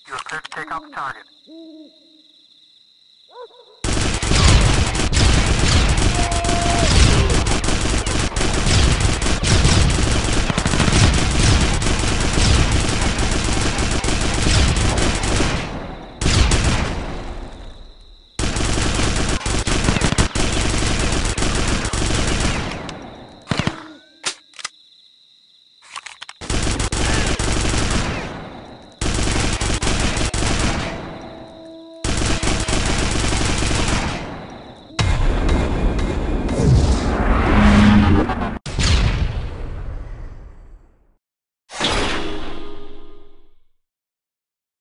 You are clear to take out the target.